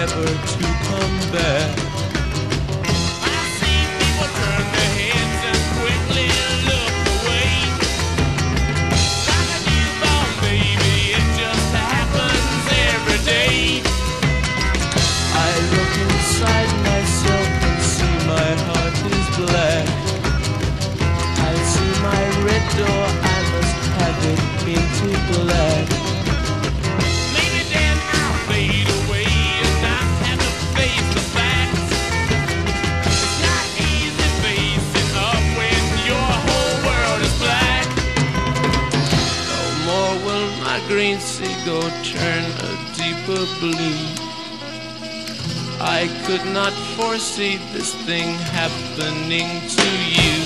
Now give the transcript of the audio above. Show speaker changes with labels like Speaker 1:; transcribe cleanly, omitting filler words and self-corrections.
Speaker 1: never to come back.
Speaker 2: I see people turn their heads and quickly look away. Like a newborn baby, it just happens every day.
Speaker 1: I look inside myself and see my heart is black. I see my red door, I must have it painted black.
Speaker 2: Maybe then I'll fade away and not have to face the facts. It's not easy facing up when your whole world is black.
Speaker 1: No more will my green seagull turn a deeper blue. I could not foresee this thing happening to you.